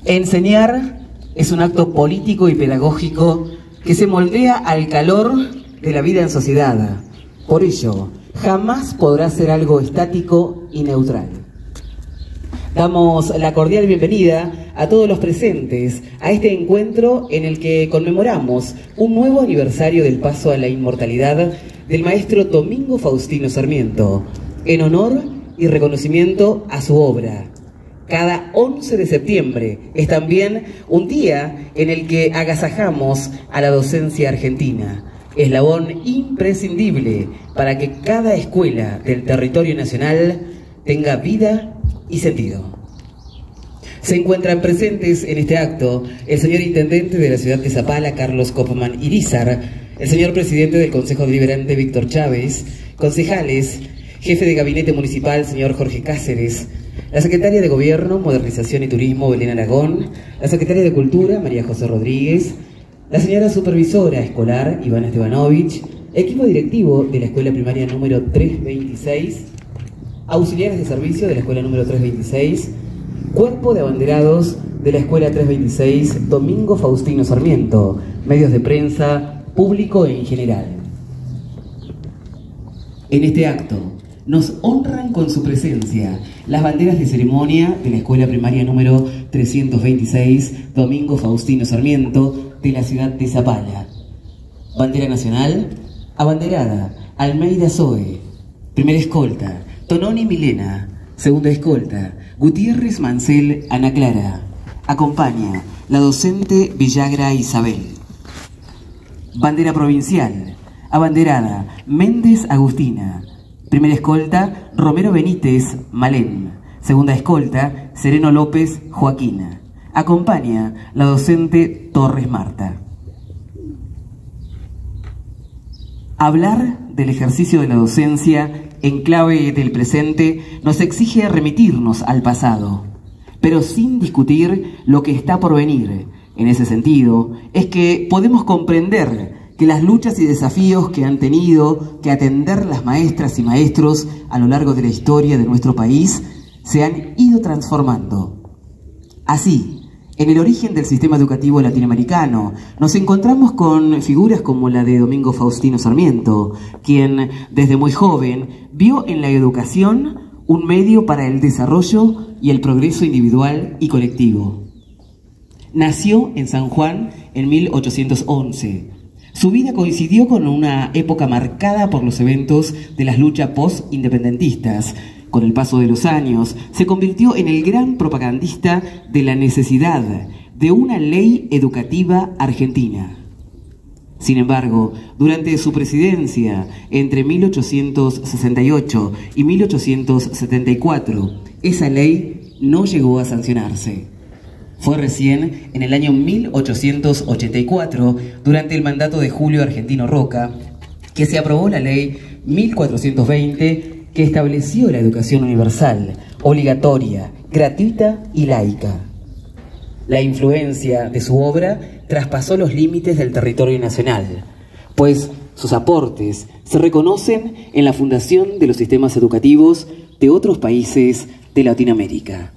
Enseñar es un acto político y pedagógico que se moldea al calor de la vida en sociedad. Por ello, jamás podrá ser algo estático y neutral. Damos la cordial bienvenida a todos los presentes a este encuentro en el que conmemoramos un nuevo aniversario del paso a la inmortalidad del maestro Domingo Faustino Sarmiento, en honor y reconocimiento a su obra. Cada 11 de septiembre es también un día en el que agasajamos a la docencia argentina, eslabón imprescindible para que cada escuela del territorio nacional tenga vida y sentido. Se encuentran presentes en este acto el señor Intendente de la ciudad de Zapala, Carlos Kopman Irizar, el señor Presidente del Consejo Deliberante, Víctor Chávez, concejales, Jefe de Gabinete Municipal, señor Jorge Cáceres, la Secretaria de Gobierno, Modernización y Turismo, Belén Aragón, la Secretaria de Cultura, María José Rodríguez, la señora Supervisora Escolar, Ivana Estebanovich, equipo directivo de la Escuela Primaria número 326, auxiliares de servicio de la Escuela número 326, Cuerpo de Abanderados de la Escuela 326, Domingo Faustino Sarmiento, medios de prensa, público en general. En este acto nos honran con su presencia las banderas de ceremonia de la Escuela Primaria número 326, Domingo Faustino Sarmiento, de la ciudad de Zapala. Bandera nacional, abanderada, Almeida Zoe. Primera escolta, Tononi Milena. Segunda escolta, Gutiérrez Mancel Ana Clara. Acompaña la docente Villagra Isabel. Bandera provincial, abanderada, Méndez Agustina. Primera escolta, Romero Benítez Malén. Segunda escolta, Sereno López Joaquina. Acompaña la docente Torres Marta. Hablar del ejercicio de la docencia en clave del presente nos exige remitirnos al pasado, pero sin discutir lo que está por venir. En ese sentido, es que podemos comprender que las luchas y desafíos que han tenido que atender las maestras y maestros a lo largo de la historia de nuestro país se han ido transformando. Así, en el origen del sistema educativo latinoamericano, nos encontramos con figuras como la de Domingo Faustino Sarmiento, quien desde muy joven vio en la educación un medio para el desarrollo y el progreso individual y colectivo. Nació en San Juan en 1811. Su vida coincidió con una época marcada por los eventos de las luchas post-independentistas. Con el paso de los años, se convirtió en el gran propagandista de la necesidad de una ley educativa argentina. Sin embargo, durante su presidencia, entre 1868 y 1874, esa ley no llegó a sancionarse. Fue recién en el año 1884, durante el mandato de Julio Argentino Roca, que se aprobó la ley 1420, que estableció la educación universal, obligatoria, gratuita y laica. La influencia de su obra traspasó los límites del territorio nacional, pues sus aportes se reconocen en la fundación de los sistemas educativos de otros países de Latinoamérica.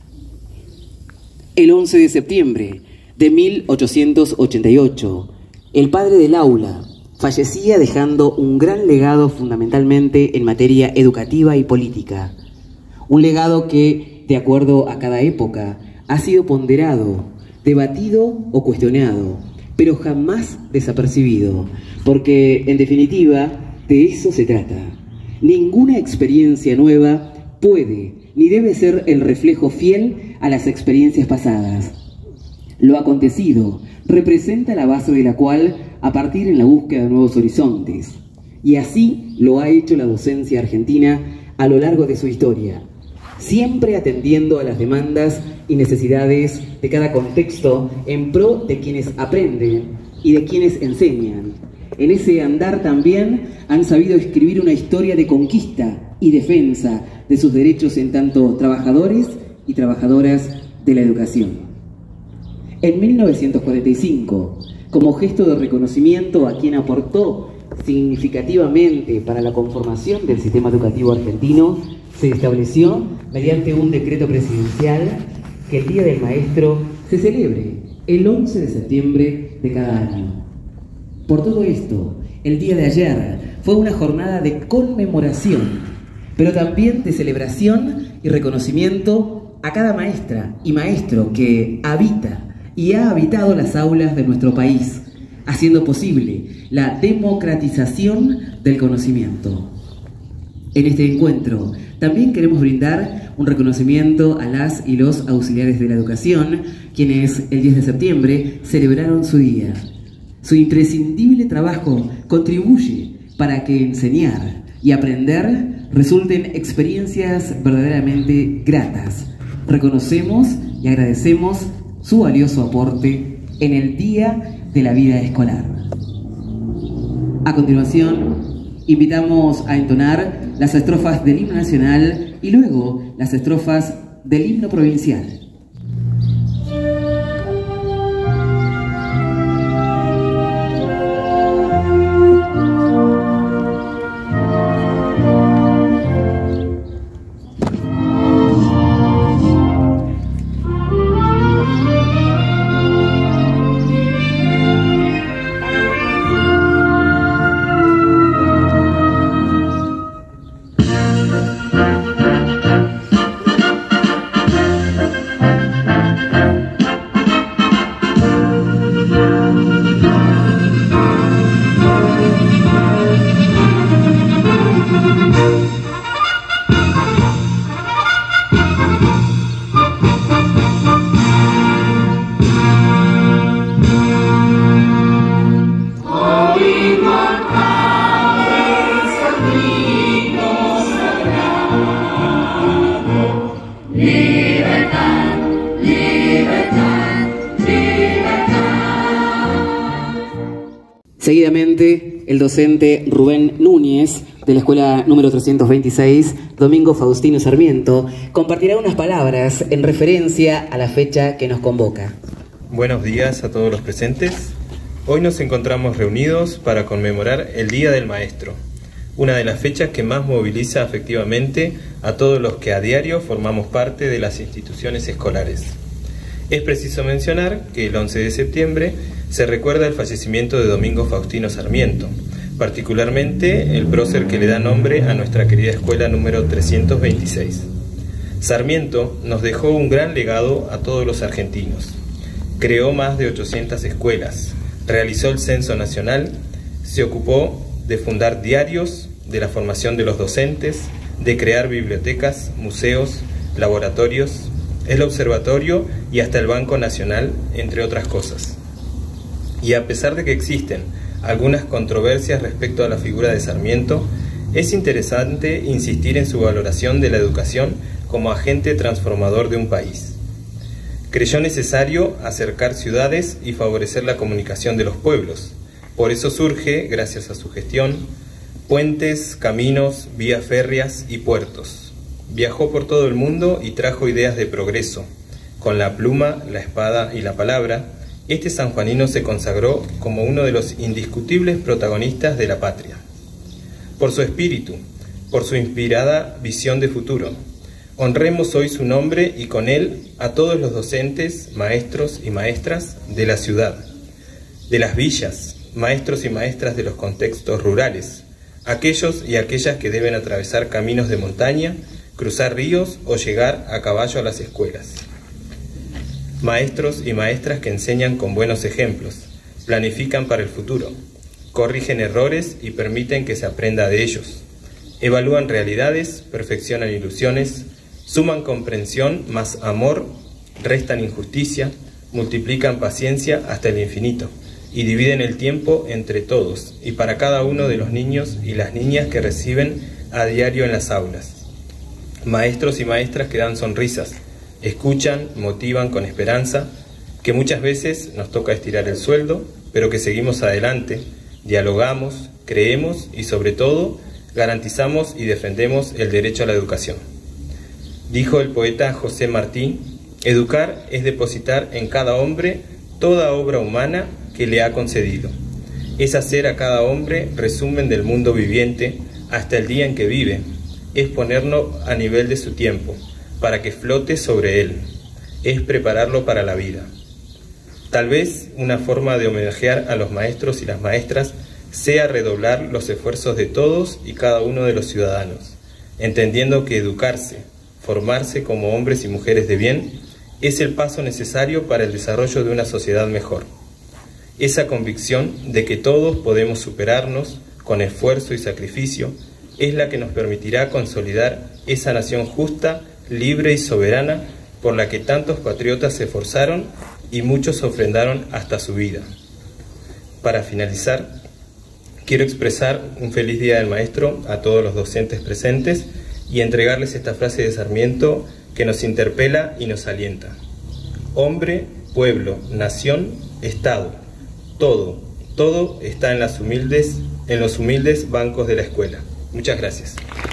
El 11 de septiembre de 1888, el padre del aula fallecía dejando un gran legado fundamentalmente en materia educativa y política. Un legado que, de acuerdo a cada época, ha sido ponderado, debatido o cuestionado, pero jamás desapercibido, porque, en definitiva, de eso se trata. Ninguna experiencia nueva puede ni debe ser el reflejo fiel a las experiencias pasadas. Lo acontecido representa la base de la cual a partir en la búsqueda de nuevos horizontes, y así lo ha hecho la docencia argentina a lo largo de su historia, siempre atendiendo a las demandas y necesidades de cada contexto en pro de quienes aprenden y de quienes enseñan. En ese andar también han sabido escribir una historia de conquista y defensa de sus derechos en tanto trabajadores y trabajadoras de la educación. En 1945, como gesto de reconocimiento a quien aportó significativamente para la conformación del sistema educativo argentino, se estableció, mediante un decreto presidencial, que el Día del Maestro se celebre el 11 de septiembre de cada año. Por todo esto, el día de ayer fue una jornada de conmemoración, pero también de celebración y reconocimiento a cada maestra y maestro que habita y ha habitado las aulas de nuestro país, haciendo posible la democratización del conocimiento. En este encuentro también queremos brindar un reconocimiento a las y los auxiliares de la educación, quienes el 10 de septiembre celebraron su día. Su imprescindible trabajo contribuye para que enseñar y aprender resulten experiencias verdaderamente gratas. Reconocemos y agradecemos su valioso aporte en el día de la vida escolar. A continuación, invitamos a entonar las estrofas del himno nacional y luego las estrofas del himno provincial. Seguidamente, el docente Rubén Núñez, de la escuela número 326, Domingo Faustino Sarmiento, compartirá unas palabras en referencia a la fecha que nos convoca. Buenos días a todos los presentes. Hoy nos encontramos reunidos para conmemorar el Día del Maestro, una de las fechas que más moviliza afectivamente a todos los que a diario formamos parte de las instituciones escolares. Es preciso mencionar que el 11 de septiembre se recuerda el fallecimiento de Domingo Faustino Sarmiento, particularmente el prócer que le da nombre a nuestra querida escuela número 326. Sarmiento nos dejó un gran legado a todos los argentinos. Creó más de 800 escuelas, realizó el censo nacional, se ocupó de fundar diarios, de la formación de los docentes, de crear bibliotecas, museos, laboratorios, el observatorio y hasta el Banco Nacional, entre otras cosas. Y a pesar de que existen algunas controversias respecto a la figura de Sarmiento, es interesante insistir en su valoración de la educación como agente transformador de un país. Creyó necesario acercar ciudades y favorecer la comunicación de los pueblos. Por eso surge, gracias a su gestión, puentes, caminos, vías férreas y puertos. Viajó por todo el mundo y trajo ideas de progreso. Con la pluma, la espada y la palabra, este sanjuanino se consagró como uno de los indiscutibles protagonistas de la patria. Por su espíritu, por su inspirada visión de futuro, honremos hoy su nombre y con él a todos los docentes, maestros y maestras de la ciudad, de las villas, maestros y maestras de los contextos rurales, aquellos y aquellas que deben atravesar caminos de montaña, cruzar ríos o llegar a caballo a las escuelas. Maestros y maestras que enseñan con buenos ejemplos, planifican para el futuro, corrigen errores y permiten que se aprenda de ellos, evalúan realidades, perfeccionan ilusiones, suman comprensión más amor, restan injusticia, multiplican paciencia hasta el infinito y dividen el tiempo entre todos y para cada uno de los niños y las niñas que reciben a diario en las aulas. Maestros y maestras que dan sonrisas, escuchan, motivan con esperanza, que muchas veces nos toca estirar el sueldo, pero que seguimos adelante, dialogamos, creemos y sobre todo garantizamos y defendemos el derecho a la educación. Dijo el poeta José Martí, educar es depositar en cada hombre toda obra humana que le ha concedido. Es hacer a cada hombre resumen del mundo viviente hasta el día en que vive, es ponerlo a nivel de su tiempo, para que flote sobre él, es prepararlo para la vida. Tal vez una forma de homenajear a los maestros y las maestras sea redoblar los esfuerzos de todos y cada uno de los ciudadanos, entendiendo que educarse, formarse como hombres y mujeres de bien, es el paso necesario para el desarrollo de una sociedad mejor. Esa convicción de que todos podemos superarnos con esfuerzo y sacrificio es la que nos permitirá consolidar esa nación justa, libre y soberana por la que tantos patriotas se esforzaron y muchos ofrendaron hasta su vida. Para finalizar, quiero expresar un feliz Día del Maestro a todos los docentes presentes y entregarles esta frase de Sarmiento que nos interpela y nos alienta. Hombre, pueblo, nación, Estado, todo está en los humildes bancos de la escuela. Muchas gracias.